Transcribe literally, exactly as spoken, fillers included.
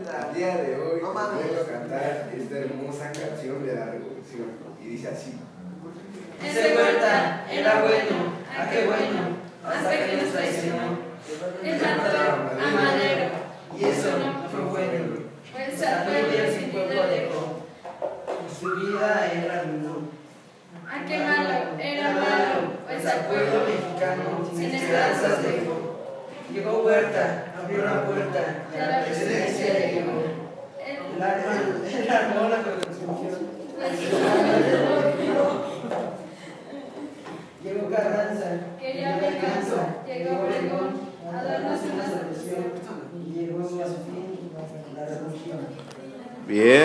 El día de hoy no mames, vengo a cantar esta hermosa canción de la revolución y dice así. Ese Huerta era bueno, ah qué bueno, hasta que nos traicionó. El mató a Madero, y eso no fue bueno, pues al pueblo sin pueblo dejó. Su vida era arruinó. Ah, qué malo, era malo, pues al pueblo mexicano sin esperanzas dejó. Llegó Huerta, abrió la puerta, y a la presidencia llegó. El armó la Constitución. Llegó Carranza, quería venganza, llegó Obregón a darnos una solución, y llegó a su fin la revolución. Bien.